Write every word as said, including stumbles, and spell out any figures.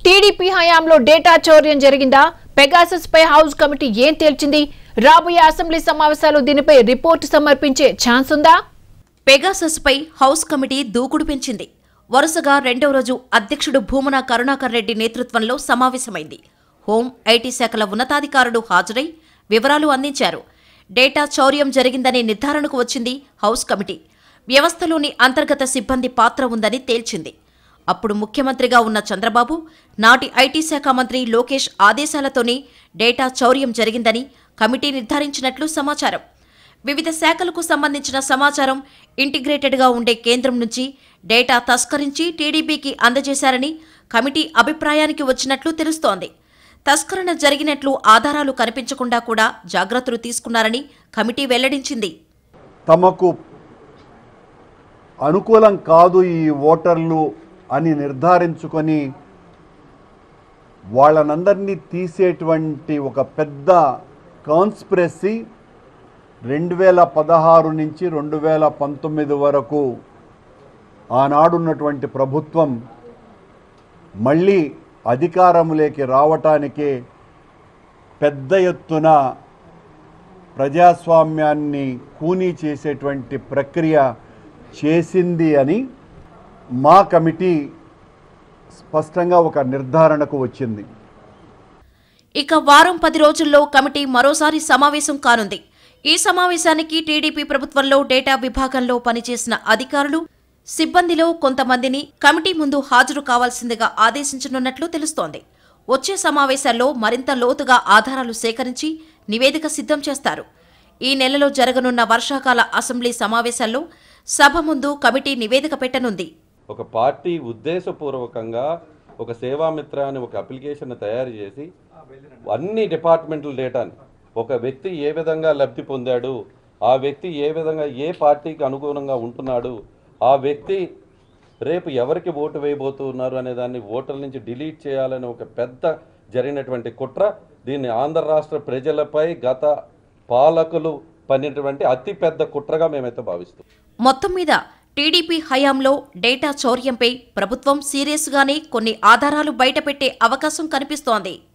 TDP హయాంలో data చౌర్యం జరిగిందా? Pegasus పై house committee ఏం తేల్చింది? రాబోయే అసెంబ్లీ సమావేశాలు దీనిపై రిపోర్టు సమర్పించే ఛాన్స్ ఉందా? పెగాసస్ పై హౌస్ కమిటీ దూకుడు పెంచింది. వరుసగా రెండవ రోజు అధ్యక్షుడు భూమన కరుణాకర్ రెడ్డి నేతృత్వంలో సమావేశమైంది. హోం, ఐటీ శాఖల ఉన్నతాధికారులు హాజరై వివరాలు అందించారు. డేటా చౌర్యం జరిగిందనే నిర్ధారణకు వచ్చింది హౌస్ కమిటీ. వ్యవస్థలోని అంతర్గత సిబ్బంది పాత్ర ఉందని తేల్చింది. అప్పుడు ముఖ్యమంత్రిగా ఉన్న చంద్రబాబు, నాటి ఐటీ శాఖ మంత్రి లోకేష్ ఆదేశాలతోనే డేటా చౌర్యం జరిగిందని కమిటీ నిర్ధారించినట్లు సమాచారం. వివిధ శాఖలకు సంబంధించిన సమాచారం ఇంటిగ్రేటెడ్గా ఉండే కేంద్రం నుంచి డేటా తస్కరించి టీడీపీకి అందజేశారని కమిటీ అభిప్రాయానికి వచ్చినట్లు తెలుస్తోంది. తస్కరణ జరిగినట్లు ఆధారాలు కనిపించకుండా కూడా జాగ్రత్తలు తీసుకున్నారని కమిటీ వెల్లడించింది. తమకు అనుకూలం కాదు ఈ ఓటర్లు అని నిర్ధారించుకొని వాళ్ళనందరినీ తీసేటువంటి ఒక పెద్ద కాన్స్పిరసీ రెండు వేల పదహారు నుంచి రెండు వేల పంతొమ్మిది వరకు ఆనాడున్నటువంటి ప్రభుత్వం మళ్ళీ అధికారంలోకి రావటానికే పెద్ద ఎత్తున ప్రజాస్వామ్యాన్ని కూనీ చేసేటువంటి ప్రక్రియ చేసింది అని మా కమిటీ స్పష్టంగా ఒక నిర్ధారణకు వచ్చింది. ఇక వారం పది రోజుల్లో కమిటీ మరోసారి సమావేశం కానుంది. ఈ సమావేశానికి టీడీపీ ప్రభుత్వంలో డేటా విభాగంలో పనిచేసిన అధికారులు, సిబ్బందిలో కొంతమందిని కమిటీ ముందు హాజరు కావాల్సిందిగా ఆదేశించనున్నట్లు తెలుస్తోంది. వచ్చే సమావేశాల్లో మరింత లోతుగా ఆధారాలు సేకరించి నివేదిక సిద్ధం చేస్తారు. ఈ నెలలో జరగనున్న వర్షాకాల అసెంబ్లీ సమావేశాల్లో సభ ముందు కమిటీ నివేదిక పెట్టనుంది. ఒక పార్టీ ఉద్దేశపూర్వకంగా ఒక సేవామిత్ర అని ఒక అప్లికేషన్ తయారు చేసి అన్ని డిపార్ట్మెంటల్ డేటాని, ఒక వ్యక్తి ఏ విధంగా లబ్ధి పొందాడు, ఆ వ్యక్తి ఏ విధంగా ఏ పార్టీకి అనుగుణంగా ఉంటున్నాడు, ఆ వ్యక్తి రేపు ఎవరికి ఓటు వేయబోతున్నారు అనే దాన్ని ఓటర్ల నుంచి డిలీట్ చేయాలని ఒక పెద్ద జరిగినటువంటి కుట్ర. దీన్ని ఆంధ్ర రాష్ట్ర ప్రజలపై గత పాలకులు పనినటువంటి అతి పెద్ద కుట్రగా మేమైతే భావిస్తాం. మొత్తం మీద టీడీపీ హయాంలో డేటా చౌర్యంపై ప్రభుత్వం సీరియస్గానే కొన్ని ఆధారాలు బయటపెట్టే అవకాశం కనిపిస్తోంది.